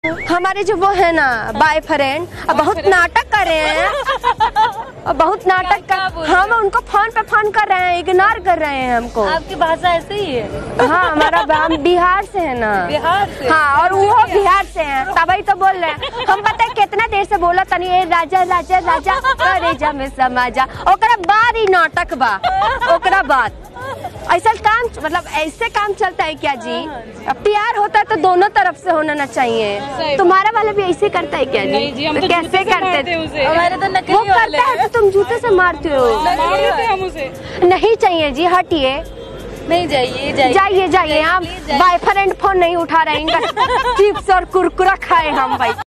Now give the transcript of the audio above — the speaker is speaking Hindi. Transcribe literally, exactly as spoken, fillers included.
हमारे जो वो है ना बॉयफ्रेंड अब बहुत नाटक कर रहे हैं और बहुत नाटक कर, हम उनको फोन पे फोन कर रहे हैं, इग्नोर कर रहे हैं हमको। आपकी भाषा ऐसे ही है? हाँ, हमारा हम बिहार से है ना। बिहार से? हाँ, और वो बिहार से हैं, तभी तो बोल रहे हैं। हम बताए कितना देर से बोला तनी ए राजा राजा राजा अरे जा में समाजा, ओकरा बाद ही नाटक बा, ओकरा बाद ऐसा काम मतलब ऐसे काम चलता है क्या जी? अब प्यार होता है तो दोनों तरफ से होना चाहिए। तुम्हारा वाला भी ऐसे करता है क्या जी? नहीं जी, हम तो कैसे करते उसे। हमारे तो नकली वो करता है तो तुम जूते से मारते हो। हम उसे नहीं चाहिए जी, हटिए। नहीं, जाइए जाइए जाइए जाइए, हम बॉयफ्रेंड फोन नहीं उठा रहे हैं, चिप्स और कुरकुरा खाए हम भाई।